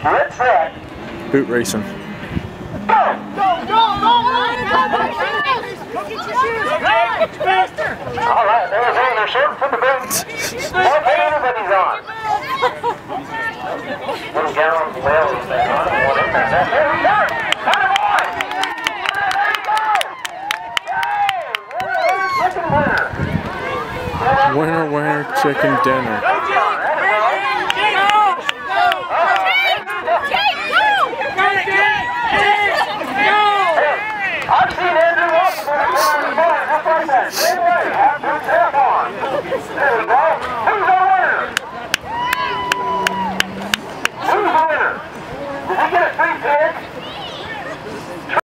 Get set. Boot racing. Go! Go! Go! Go get your shoes! Faster! All right, there's one. They're shooting from the boots. What everybody's on? Little gallon of oil is there. I don't know what in there. There we go! Attaboy! There you go! Yay! Chicken winner! Winner, winner, chicken dinner. Go, John!